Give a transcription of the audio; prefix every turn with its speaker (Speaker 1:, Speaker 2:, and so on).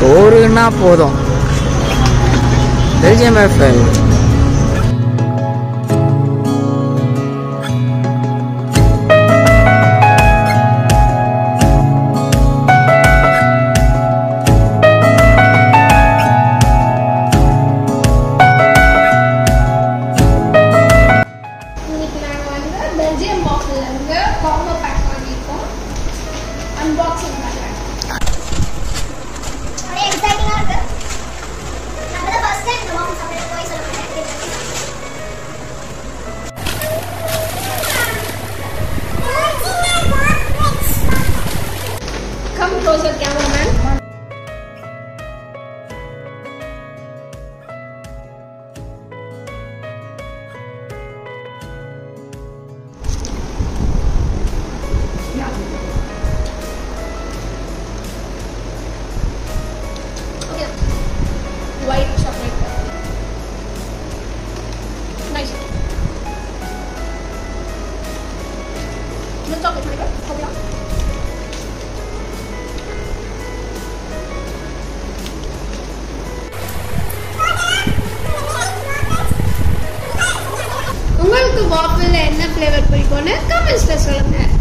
Speaker 1: சோறுன்னா போதும். Belgium waffle.
Speaker 2: White chocolate. Nice. Milk chocolate flavor. Copy. உங்களுக்கு வாஃபிள்ல என்ன ஃப்ளேவர் பிடிக்கும்னு கமெண்ட்ஸ்ல சொல்லுங்க.